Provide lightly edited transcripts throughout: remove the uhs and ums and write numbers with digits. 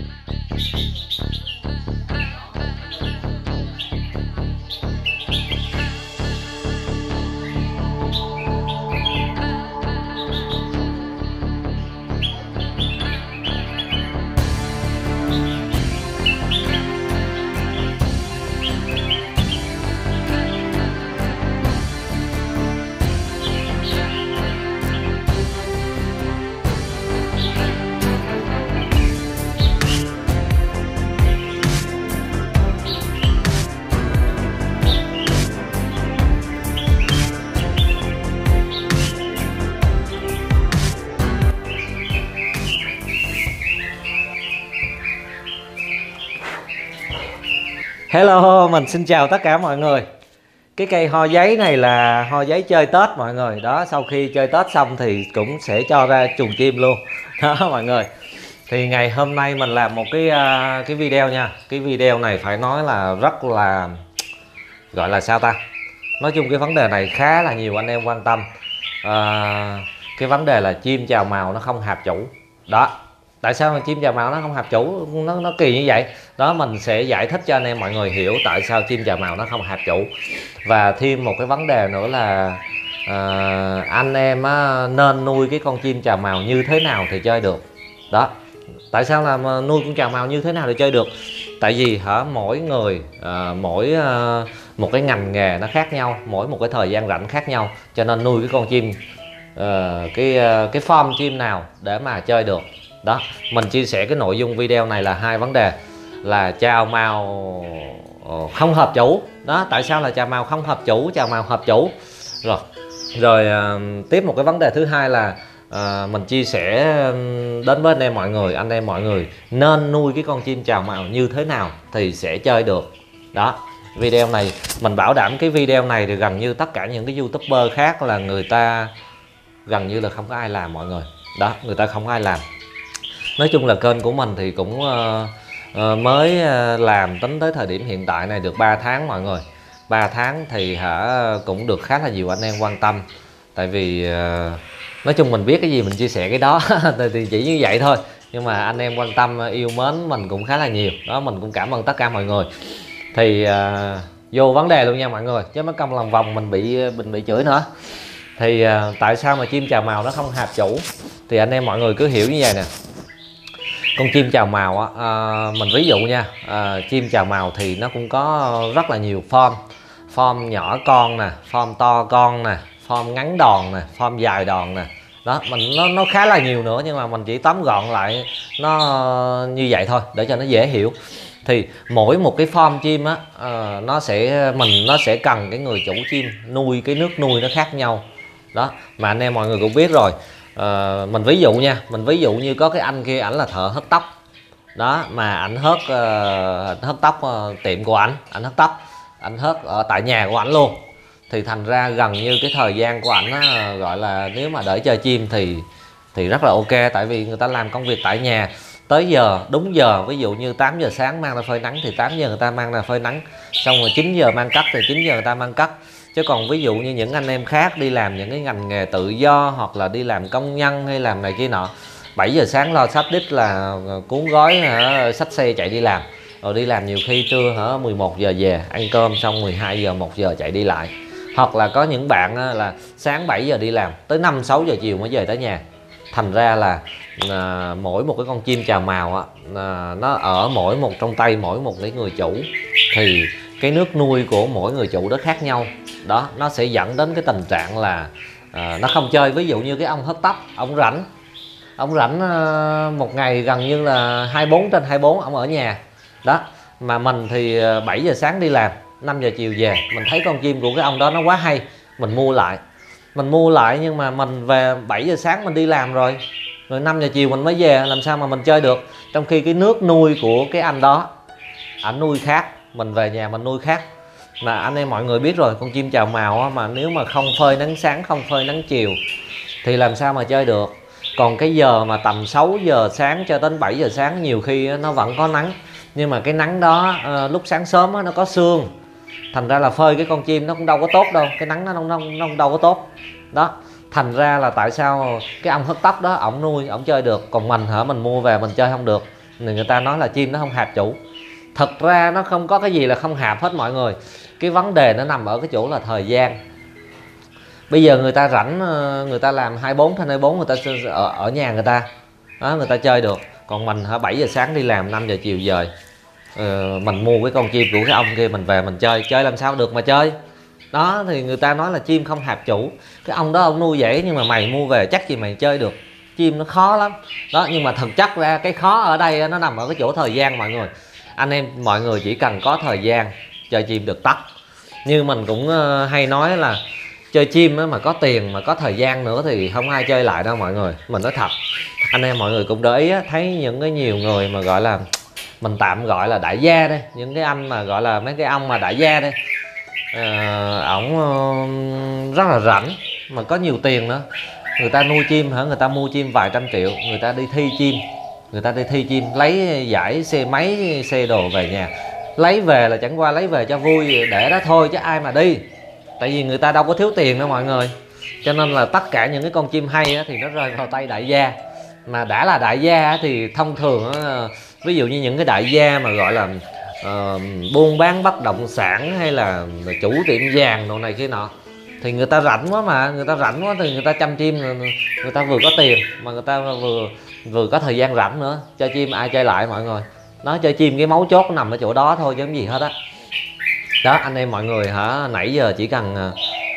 Hello, mình xin chào tất cả mọi người. Cái cây ho giấy này là ho giấy chơi Tết mọi người. Đó, sau khi chơi Tết xong thì cũng sẽ cho ra chuồng chim luôn. Đó mọi người. Thì ngày hôm nay mình làm một cái video nha. Cái video này phải nói là rất là, gọi là sao ta? Nói chung cái vấn đề này khá là nhiều anh em quan tâm. Cái vấn đề là chim chào mào nó không hợp chủ. Đó. Tại sao mà chim chào mào nó không hợp chủ, nó kỳ như vậy? Đó, mình sẽ giải thích cho anh em mọi người hiểu tại sao chim chào mào nó không hợp chủ. Và thêm một cái vấn đề nữa là anh em nên nuôi cái con chim chào mào như thế nào thì chơi được. Đó, tại sao là nuôi con chào mào như thế nào thì chơi được? Tại vì mỗi người mỗi một cái ngành nghề nó khác nhau, mỗi một cái thời gian rảnh khác nhau, cho nên nuôi cái con chim cái form chim nào để mà chơi được. Đó, mình chia sẻ cái nội dung video này là hai vấn đề là chào mào không hợp chủ. Đó, tại sao là chào mào không hợp chủ, chào mào hợp chủ. Rồi tiếp một cái vấn đề thứ hai là mình chia sẻ đến với anh em mọi người nên nuôi cái con chim chào mào như thế nào thì sẽ chơi được. Đó, video này mình bảo đảm cái video này thì gần như tất cả những cái YouTuber khác là người ta gần như là không có ai làm mọi người. Đó, người ta không có ai làm. Nói chung là kênh của mình thì cũng mới làm, tính tới thời điểm hiện tại này được 3 tháng mọi người. 3 tháng thì cũng được khá là nhiều anh em quan tâm. Tại vì nói chung mình biết cái gì mình chia sẻ cái đó thì chỉ như vậy thôi. Nhưng mà anh em quan tâm yêu mến mình cũng khá là nhiều. Đó, mình cũng cảm ơn tất cả mọi người. Thì vô vấn đề luôn nha mọi người, chứ mất công lòng vòng mình bị chửi nữa. Thì tại sao mà chim chào mào nó không hợp chủ? Thì anh em mọi người cứ hiểu như vậy nè. Con chim chào mào mình ví dụ nha, chim chào mào thì nó cũng có rất là nhiều form nhỏ con nè, form to con nè, form ngắn đòn nè, form dài đòn nè. Đó, nó khá là nhiều nữa, nhưng mà mình chỉ tóm gọn lại nó như vậy thôi để cho nó dễ hiểu. Thì mỗi một cái form chim nó sẽ cần cái người chủ chim nuôi, cái nước nuôi nó khác nhau. Đó, mà anh em mọi người cũng biết rồi. Mình ví dụ nha, mình ví dụ như có cái anh kia, ảnh là thợ hớt tóc. Đó, mà ảnh hớt tóc tiệm của ảnh hớt tóc, ảnh hớt ở tại nhà của ảnh luôn. Thì thành ra gần như cái thời gian của ảnh gọi là nếu mà đợi chơi chim thì rất là ok. Tại vì người ta làm công việc tại nhà tới giờ, đúng giờ, ví dụ như 8 giờ sáng mang ra phơi nắng thì 8 giờ người ta mang ra phơi nắng, xong rồi 9 giờ mang cắt thì 9 giờ người ta mang cắt. Chứ còn ví dụ như những anh em khác đi làm những cái ngành nghề tự do, hoặc là đi làm công nhân hay làm này kia nọ, 7 giờ sáng lo xách đít là cuốn gói xách xe chạy đi làm. Rồi đi làm nhiều khi trưa 11 giờ về ăn cơm, xong 12 giờ 1 giờ chạy đi lại. Hoặc là có những bạn là sáng 7 giờ đi làm tới 5-6 giờ chiều mới về tới nhà. Thành ra là mỗi một cái con chim chào mào nó ở mỗi một trong tay mỗi một cái người chủ, thì cái nước nuôi của mỗi người chủ đó khác nhau. Đó, nó sẽ dẫn đến cái tình trạng là nó không chơi. Ví dụ như cái ông hớt tóc, ông rảnh một ngày gần như là 24/24 ông ở nhà. Đó, mà mình thì 7 giờ sáng đi làm, 5 giờ chiều về, mình thấy con chim của cái ông đó nó quá hay, mình mua lại. Nhưng mà mình về 7 giờ sáng mình đi làm rồi 5 giờ chiều mình mới về, làm sao mà mình chơi được? Trong khi cái nước nuôi của cái anh đó, ảnh nuôi khác, mình về nhà mình nuôi khác. Mà anh em mọi người biết rồi, con chim chào mào mà nếu mà không phơi nắng sáng, không phơi nắng chiều thì làm sao mà chơi được? Còn cái giờ mà tầm 6 giờ sáng cho đến 7 giờ sáng nhiều khi nó vẫn có nắng, nhưng mà cái nắng đó lúc sáng sớm nó có sương, thành ra là phơi cái con chim nó cũng đâu có tốt đâu, cái nắng nó đâu có tốt. Đó, thành ra là tại sao cái ông hớt tóc đó ổng nuôi ổng chơi được, còn mình mình mua về mình chơi không được. người ta nói là chim nó không hạp chủ. Thật ra nó không có cái gì là không hạp hết mọi người. Cái vấn đề nó nằm ở cái chỗ là thời gian. Bây giờ người ta rảnh, người ta làm 24/24, người ta ở nhà người ta đó, người ta chơi được. Còn mình 7 giờ sáng đi làm, 5 giờ chiều về, mình mua cái con chim của cái ông kia, mình về mình chơi làm sao được mà chơi. Đó thì người ta nói là chim không hạp chủ. Cái ông đó ông nuôi vậy nhưng mà mày mua về chắc gì mày chơi được. Chim nó khó lắm đó. Nhưng mà thực chất ra cái khó ở đây nó nằm ở cái chỗ thời gian mọi người. Anh em mọi người chỉ cần có thời gian chơi chim được tắt. Như mình cũng hay nói là chơi chim mà có tiền mà có thời gian nữa thì không ai chơi lại đâu mọi người. Mình nói thật, anh em mọi người cũng để ý thấy những cái nhiều người mà gọi là, mình tạm gọi là đại gia đây, những cái anh mà gọi là mấy cái ông mà đại gia đây, ổng rất là rảnh mà có nhiều tiền nữa. Người ta nuôi chim hả, người ta mua chim vài trăm triệu, người ta đi thi chim, người ta đi thi chim, lấy giải xe máy xe đồ về nhà, lấy về là chẳng qua lấy về cho vui để đó thôi chứ ai mà đi. Tại vì người ta đâu có thiếu tiền đâu mọi người. Cho nên là tất cả những cái con chim hay thì nó rơi vào tay đại gia. Mà đã là đại gia thì thông thường ví dụ như những cái đại gia mà gọi là buôn bán bất động sản hay là chủ tiệm vàng đồ này kia nọ, thì người ta rảnh quá mà, người ta rảnh quá thì người ta chăm chim, người ta vừa có tiền mà người ta vừa có thời gian rảnh nữa. Chơi chim ai chơi lại mọi người. Nói chơi chim cái mấu chốt nằm ở chỗ đó thôi chứ không gì hết á. Đó anh em mọi người hả, nãy giờ chỉ cần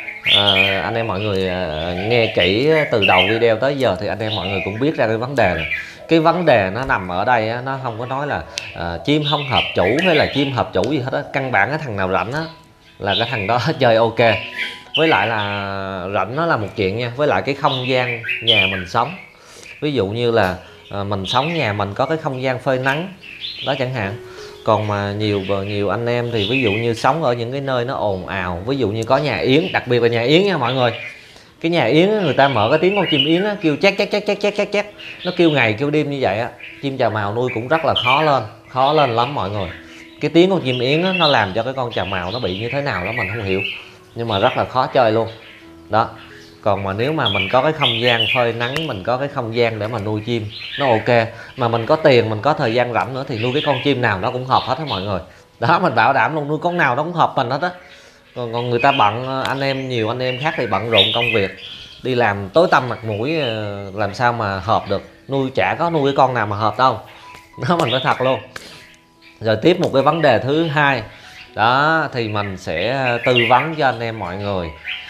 anh em mọi người nghe kỹ từ đầu video tới giờ thì anh em mọi người cũng biết ra cái vấn đề này. Cái vấn đề nó nằm ở đây á, nó không có nói là chim không hợp chủ hay là chim hợp chủ gì hết á. Căn bản cái thằng nào rảnh á là cái thằng đó chơi ok. Với lại là rảnh nó là một chuyện nha, với lại cái không gian nhà mình sống. Ví dụ như là mình sống nhà mình có cái không gian phơi nắng đó chẳng hạn. Còn mà nhiều anh em thì ví dụ như sống ở những cái nơi nó ồn ào, ví dụ như có nhà yến, đặc biệt là nhà yến nha mọi người. Cái nhà yến người ta mở cái tiếng con chim yến kêu chét chét chét chét chét chét, nó kêu ngày kêu đêm như vậy á. Chim chào mào nuôi cũng rất là khó lên lắm mọi người. Cái tiếng con chim yến nó làm cho cái con chào mào nó bị như thế nào đó mình không hiểu, nhưng mà rất là khó chơi luôn đó. Còn mà nếu mà mình có cái không gian phơi nắng, mình có cái không gian để mà nuôi chim nó ok, mà mình có tiền, mình có thời gian rảnh nữa thì nuôi cái con chim nào nó cũng hợp hết á mọi người. Đó mình bảo đảm luôn, nuôi con nào nó cũng hợp mình hết á. Còn người ta bận, anh em nhiều anh em khác thì bận rộn công việc, đi làm tối tăm mặt mũi, làm sao mà hợp được. Nuôi chả có nuôi cái con nào mà hợp đâu. Đó mình nói thật luôn. Rồi tiếp một cái vấn đề thứ hai đó thì mình sẽ tư vấn cho anh em mọi người.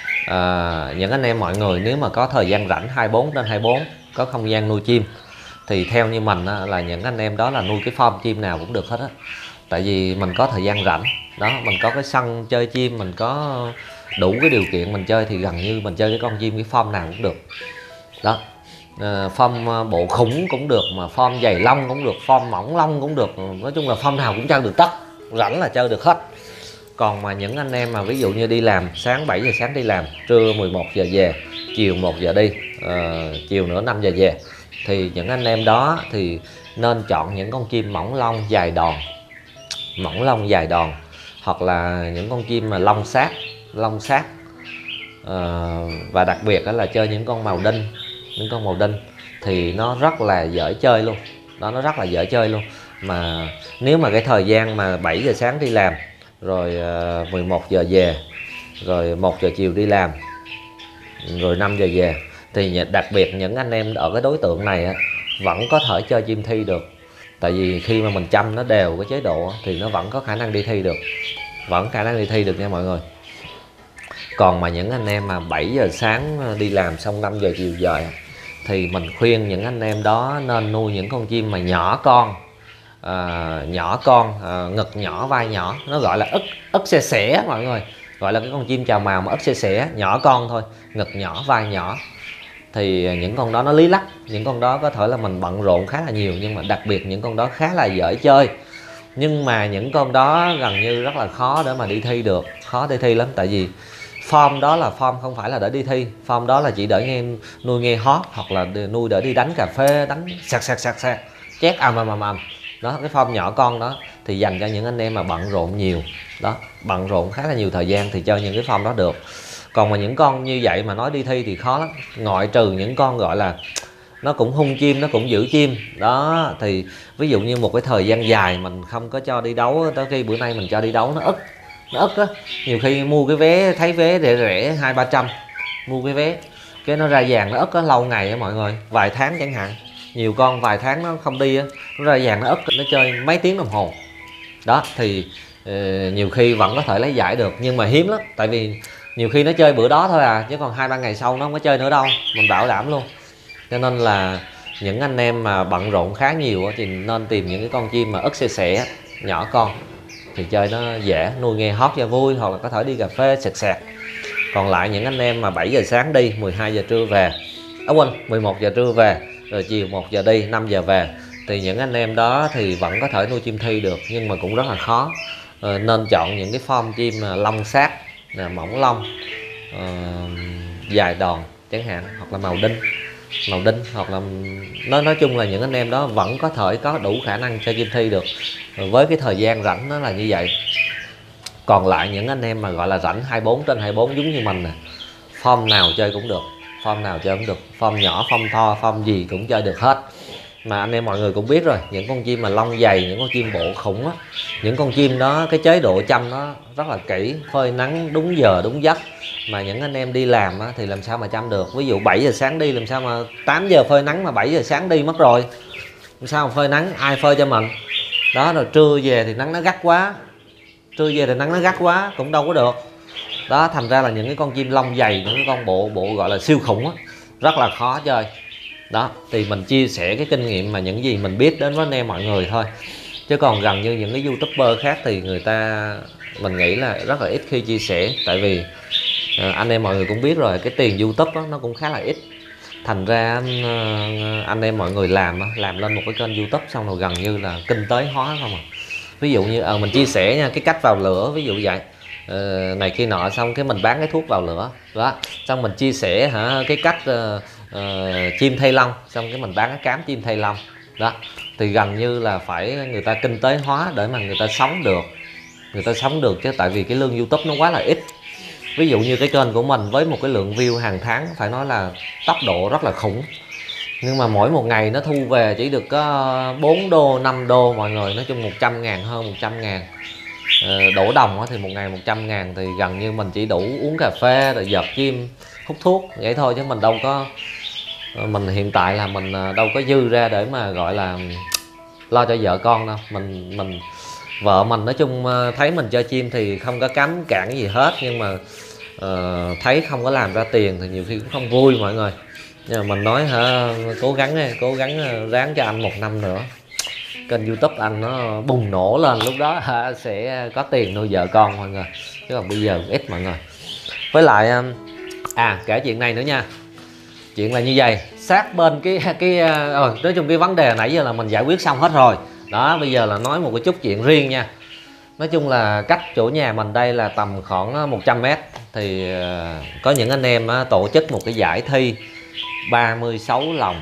Những anh em mọi người nếu mà có thời gian rảnh 24/24, có không gian nuôi chim thì theo như mình là những anh em đó là nuôi cái form chim nào cũng được hết á. Tại vì mình có thời gian rảnh đó, mình có cái sân chơi chim, mình có đủ cái điều kiện mình chơi thì gần như mình chơi cái con chim cái form nào cũng được đó. Form bộ khủng cũng được, mà form dày lông cũng được, form mỏng lông cũng được. Nói chung là form nào cũng chơi được tất, rảnh là chơi được hết. Còn mà những anh em mà ví dụ như đi làm, sáng 7 giờ sáng đi làm, trưa 11 giờ về, chiều 1 giờ đi, chiều nữa 5 giờ về, thì những anh em đó thì nên chọn những con chim mỏng lông dài đòn, hoặc là những con chim mà lông sát, và đặc biệt đó là chơi những con màu đinh, thì nó rất là dễ chơi luôn đó, nó rất là dễ chơi luôn. Mà nếu mà cái thời gian mà 7 giờ sáng đi làm, rồi 11 giờ về, rồi 1 giờ chiều đi làm, rồi 5 giờ về, thì đặc biệt những anh em ở cái đối tượng này vẫn có thể chơi chim thi được. Tại vì khi mà mình chăm nó đều cái chế độ thì nó vẫn có khả năng đi thi được, nha mọi người. Còn mà những anh em mà 7 giờ sáng đi làm xong 5 giờ chiều về thì mình khuyên những anh em đó nên nuôi những con chim mà nhỏ con, ngực nhỏ vai nhỏ, nó gọi là ức xe xẻ mọi người, gọi là cái con chim chào mào mà ức xe xẻ, nhỏ con thôi, ngực nhỏ vai nhỏ. Thì những con đó nó lý lắc, những con đó có thể là mình bận rộn khá là nhiều, nhưng mà đặc biệt những con đó khá là dễ chơi. Nhưng mà những con đó gần như rất là khó để mà đi thi được, khó đi thi lắm. Tại vì form đó là form không phải là để đi thi, form đó là chỉ để nuôi nghe hót, hoặc là nuôi để đi đánh cà phê, đánh sạc chét đó. Cái form nhỏ con đó thì dành cho những anh em mà bận rộn nhiều đó, bận rộn khá là nhiều thời gian thì chơi những cái form đó được. Còn mà những con như vậy mà nói đi thi thì khó lắm, ngoại trừ những con gọi là nó cũng hung chim, nó cũng giữ chim đó. Thì ví dụ như một cái thời gian dài mình không có cho đi đấu, tới khi bữa nay mình cho đi đấu nó ức á. Nhiều khi mua cái vé, thấy vé rẻ rẻ 200-300, mua cái vé cái nó ra vàng nó ức á, lâu ngày á mọi người, vài tháng chẳng hạn, nhiều con vài tháng nó không đi á, nó ra vàng nó ức, nó chơi mấy tiếng đồng hồ đó. Thì nhiều khi vẫn có thể lấy giải được, nhưng mà hiếm lắm, tại vì nhiều khi nó chơi bữa đó thôi à, chứ còn 2-3 ngày sau nó không có chơi nữa đâu, mình bảo đảm luôn. Cho nên là những anh em mà bận rộn khá nhiều thì nên tìm những cái con chim mà ức xẻ nhỏ con, thì chơi nó dễ, nuôi nghe hót cho vui, hoặc là có thể đi cà phê sẹt sẹt. Còn lại những anh em mà 7 giờ sáng đi, 12 giờ trưa về, 11 giờ trưa về, rồi chiều 1 giờ đi, 5 giờ về, thì những anh em đó thì vẫn có thể nuôi chim thi được, nhưng mà cũng rất là khó. Nên chọn những cái form chim lông sát, mỏng lông, dài đòn chẳng hạn, hoặc là màu đinh, hoặc là nói chung là những anh em đó vẫn có thể có đủ khả năng cho chim thi được, với cái thời gian rảnh nó là như vậy. Còn lại những anh em mà gọi là rảnh 24/24 giống như mình nè, form nào chơi cũng được, form nhỏ, form to, form gì cũng chơi được hết. Mà anh em mọi người cũng biết rồi, những con chim mà lông dày, những con chim bộ khủng á, những con chim đó cái chế độ chăm nó rất là kỹ, phơi nắng đúng giờ đúng giấc. Mà những anh em đi làm á, thì làm sao mà chăm được. Ví dụ 7 giờ sáng đi, làm sao mà 8 giờ phơi nắng mà 7 giờ sáng đi mất rồi, làm sao mà phơi nắng, ai phơi cho mình đó. Rồi trưa về thì nắng nó gắt quá, cũng đâu có được đó. Thành ra là những cái con chim lông dày, những cái con bộ gọi là siêu khủng á, rất là khó chơi đó. Thì mình chia sẻ cái kinh nghiệm mà những gì mình biết đến với anh em mọi người thôi, chứ còn gần như những cái youtuber khác thì người ta, mình nghĩ là rất là ít khi chia sẻ. Tại vì anh em mọi người cũng biết rồi, cái tiền YouTube đó, nó cũng khá là ít. Thành ra anh em mọi người làm lên một cái kênh YouTube xong rồi gần như là kinh tế hóa không à. Ví dụ như mình chia sẻ nha, cái cách vào lửa ví dụ vậy, này kia nọ, xong cái mình bán cái thuốc vào lửa đó, xong mình chia sẻ cái cách chim thay lông, xong cái mình bán cái cám chim thay lông đó. Thì gần như là phải người ta kinh tế hóa để mà người ta sống được, chứ tại vì cái lương YouTube nó quá là ít. Ví dụ như cái kênh của mình với một cái lượng view hàng tháng phải nói là tốc độ rất là khủng, nhưng mà mỗi một ngày nó thu về chỉ được có 4 đô 5 đô mọi người, nói chung 100.000, hơn 100.000. Đổ đồng thì một ngày 100.000 thì gần như mình chỉ đủ uống cà phê rồi dợp chim, hút thuốc vậy thôi, chứ mình đâu có, mình hiện tại là mình đâu có dư ra để mà gọi là lo cho vợ con đâu. Mình vợ mình nói chung thấy mình chơi chim thì không có cấm cản gì hết, nhưng mà thấy không có làm ra tiền thì nhiều khi cũng không vui mọi người. Nhưng mà mình nói cố gắng ráng cho anh 1 năm nữa, kênh YouTube anh nó bùng nổ lên, lúc đó sẽ có tiền nuôi vợ con mọi người, chứ còn bây giờ ít mọi người. Với lại kể chuyện này nữa nha. Chuyện là như vậy, sát bên nói chung cái vấn đề nãy giờ là mình giải quyết xong hết rồi đó. Bây giờ là nói một cái chút chuyện riêng nha. Nói chung là cách chỗ nhà mình đây là tầm khoảng 100m, thì có những anh em tổ chức một cái giải thi 36 lòng,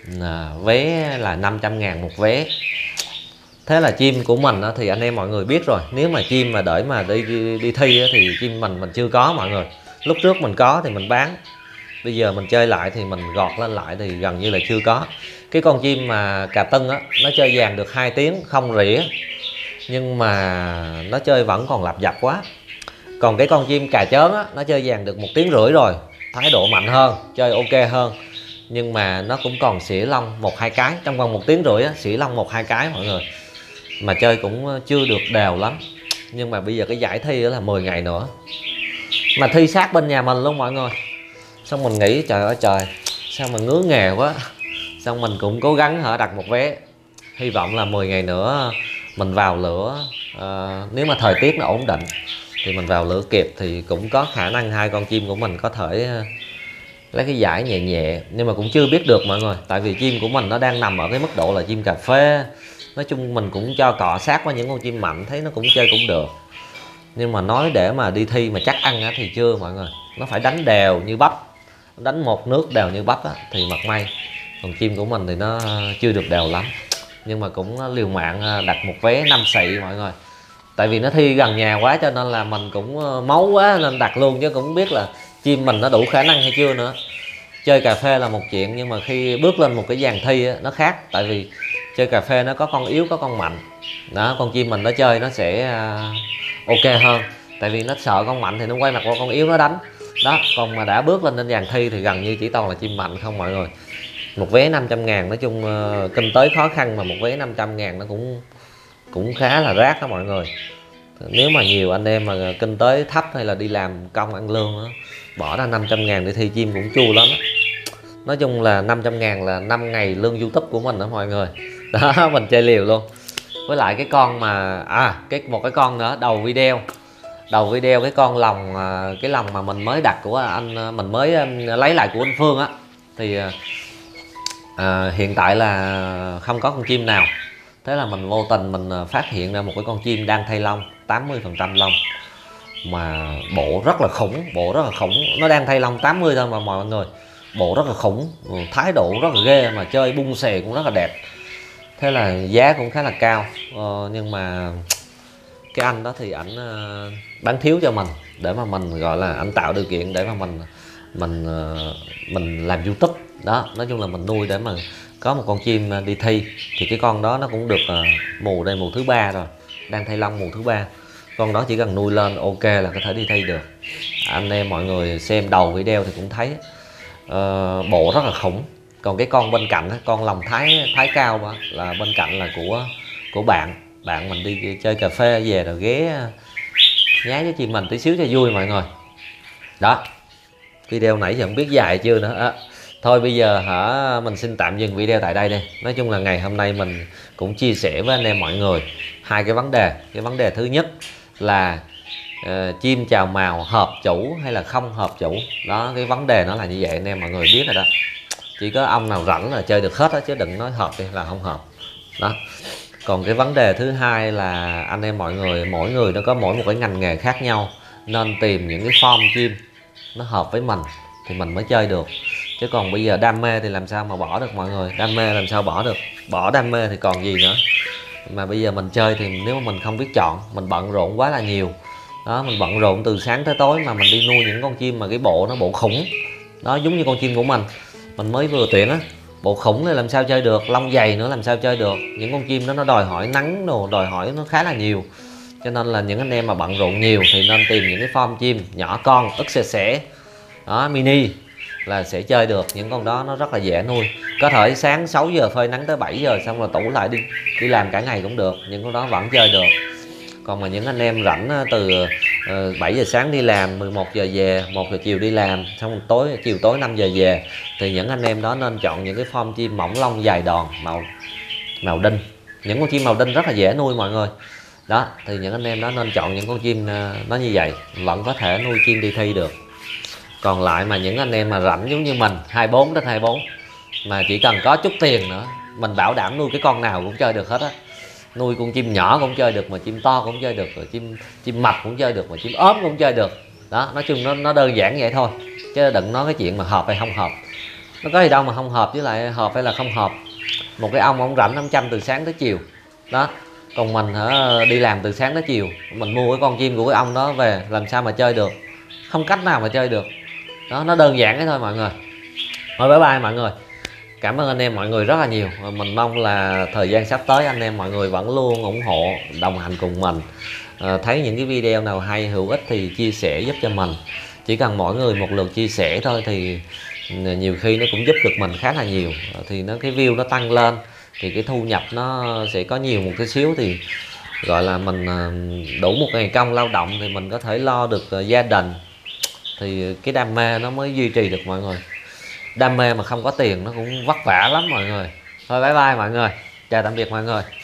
vé là 500.000 một vé. Thế là chim của mình thì anh em mọi người biết rồi, nếu mà chim mà để mà đi thi thì chim mình chưa có mọi người. Lúc trước mình có thì mình bán, bây giờ mình chơi lại thì mình gọt lên lại thì gần như là chưa có. Cái con chim mà cà tưng nó chơi vàng được 2 tiếng không rỉa, nhưng mà nó chơi vẫn còn lặp vặt quá. Còn cái con chim cà chớn nó chơi vàng được 1 tiếng rưỡi rồi, thái độ mạnh hơn, chơi ok hơn, nhưng mà nó cũng còn xỉa lông 1-2 cái trong vòng 1 tiếng rưỡi xỉa lông 1-2 cái mọi người, mà chơi cũng chưa được đều lắm. Nhưng mà bây giờ cái giải thi đó là 10 ngày nữa, mà thi sát bên nhà mình luôn mọi người. Xong mình nghĩ trời ơi trời, sao mà ngứa nghề quá. Xong mình cũng cố gắng đặt một vé, hy vọng là 10 ngày nữa mình vào lửa. Nếu mà thời tiết nó ổn định thì mình vào lửa kịp, thì cũng có khả năng hai con chim của mình có thể lấy cái giải nhẹ nhẹ. Nhưng mà cũng chưa biết được mọi người, tại vì chim của mình nó đang nằm ở cái mức độ là chim cà phê. Nói chung mình cũng cho cọ sát với những con chim mạnh, thấy nó cũng chơi cũng được. Nhưng mà nói để mà đi thi mà chắc ăn thì chưa mọi người. Nó phải đánh đều như bắp, đánh một nước đều như bắp thì mặt may. Còn chim của mình thì nó chưa được đều lắm. Nhưng mà cũng liều mạng đặt một vé 5 xị mọi người. Tại vì nó thi gần nhà quá cho nên là mình cũng máu quá nên đặt luôn, chứ cũng biết là chim mình nó đủ khả năng hay chưa nữa. chơi cà phê là một chuyện, nhưng mà khi bước lên một cái dàn thi á, nó khác. Tại vì chơi cà phê nó có con yếu có con mạnh đó, con chim mình nó chơi nó sẽ ok hơn, tại vì nó sợ con mạnh thì nó quay mặt qua con yếu nó đánh đó. Còn mà đã bước lên dàn thi thì gần như chỉ toàn là chim mạnh không mọi người. Một vé 500.000, nói chung kinh tế khó khăn mà một vé 500.000 nó cũng khá là rác đó mọi người. Nếu mà nhiều anh em mà kinh tế thấp hay là đi làm công ăn lương đó, bỏ ra 500.000 để thi chim cũng chua lắm đó. Nói chung là 500.000 là 5 ngày lương YouTube của mình đó mọi người đó. Mình chơi liều luôn. Với lại cái con mà một cái con nữa đầu video cái con lòng, cái lòng mà mình mới đặt của anh, mình mới lấy lại của anh Phương á, thì hiện tại là không có con chim nào. Thế là mình vô tình mình phát hiện ra một cái con chim đang thay lông 80% lông, mà bộ rất là khủng, nó đang thay lông 80 thôi mà mọi người, bộ rất là khủng, thái độ rất là ghê, mà chơi bung xè cũng rất là đẹp. Thế là giá cũng khá là cao, nhưng mà cái anh đó thì ảnh bán thiếu cho mình, để mà mình gọi là anh tạo điều kiện để mà mình làm YouTube đó. Nói chung là mình nuôi để mà có một con chim đi thi. Thì cái con đó nó cũng được mùa đây mùa thứ 3 rồi, đang thay lông mùa thứ 3. Con đó chỉ cần nuôi lên ok là có thể đi thi được. Anh em mọi người xem đầu video thì cũng thấy bộ rất là khủng. Còn cái con bên cạnh con lòng thái cao mà, là bên cạnh là của bạn mình đi chơi cà phê về rồi ghé nhái với chị mình tí xíu cho vui mọi người đó. Video nãy giờ không biết dài chưa nữa. Thôi bây giờ mình xin tạm dừng video tại đây đi. Nói chung là ngày hôm nay mình cũng chia sẻ với anh em mọi người hai cái vấn đề. Cái vấn đề thứ nhất là chim chào mào hợp chủ hay là không hợp chủ đó. Cái vấn đề nó là như vậy, anh em mọi người biết rồi đó. Chỉ có ông nào rảnh là chơi được hết đó, chứ đừng nói hợp đi là không hợp đó. Còn cái vấn đề thứ hai là anh em mọi người, mỗi người nó có mỗi một cái ngành nghề khác nhau, nên tìm những cái form chim nó hợp với mình thì mình mới chơi được. Chứ còn bây giờ đam mê thì làm sao mà bỏ được mọi người, đam mê làm sao bỏ được, bỏ đam mê thì còn gì nữa. Mà bây giờ mình chơi thì nếu mà mình không biết chọn, mình bận rộn quá là nhiều đó, mình bận rộn từ sáng tới tối mà mình đi nuôi những con chim mà cái bộ nó bộ khủng đó, giống như con chim của mình mới vừa tuyển á, bộ khủng này làm sao chơi được, lông dày nữa làm sao chơi được. Những con chim đó nó đòi hỏi nắng đồ, đòi hỏi nó khá là nhiều. Cho nên là những anh em mà bận rộn nhiều thì nên tìm những cái form chim nhỏ con, ức sẻ đó, mini là sẽ chơi được. Những con đó nó rất là dễ nuôi, có thể sáng 6 giờ phơi nắng tới 7 giờ xong rồi tủ lại đi làm cả ngày cũng được, những con đó vẫn chơi được. Còn mà những anh em rảnh từ 7 giờ sáng đi làm, 11 giờ về, 1 giờ chiều đi làm, xong chiều tối 5 giờ về, thì những anh em đó nên chọn những cái form chim mỏng lông dài đòn màu đinh. Những con chim màu đinh rất là dễ nuôi mọi người đó. Thì những anh em đó nên chọn những con chim nó như vậy, vẫn có thể nuôi chim đi thi được. Còn lại mà những anh em mà rảnh giống như mình 24 đến 24 mà chỉ cần có chút tiền nữa, mình bảo đảm nuôi cái con nào cũng chơi được hết á. Nuôi con chim nhỏ cũng chơi được, mà chim to cũng chơi được, rồi chim mập cũng chơi được, mà chim ốm cũng chơi được đó. Nói chung nó đơn giản vậy thôi, chứ đừng nói cái chuyện mà hợp hay không hợp. Nó có gì đâu mà không hợp, với lại hợp hay là không hợp. Một cái ông rảnh 500 từ sáng tới chiều đó, còn mình đi làm từ sáng tới chiều, mình mua cái con chim của cái ông đó về làm sao mà chơi được, không cách nào mà chơi được đó. Nó đơn giản thế thôi mọi người. Thôi bye bye mọi người, cảm ơn anh em mọi người rất là nhiều. Mình mong là thời gian sắp tới anh em mọi người vẫn luôn ủng hộ đồng hành cùng mình. Thấy những cái video nào hay hữu ích thì chia sẻ giúp cho mình. Chỉ cần mỗi người một lượt chia sẻ thôi thì nhiều khi nó cũng giúp được mình khá là nhiều. Thì cái view nó tăng lên thì cái thu nhập nó sẽ có nhiều một cái xíu, thì gọi là mình đủ một ngày công lao động thì mình có thể lo được gia đình. Thì cái đam mê nó mới duy trì được mọi người. Đam mê mà không có tiền nó cũng vất vả lắm mọi người. Thôi bye bye mọi người, chào tạm biệt mọi người.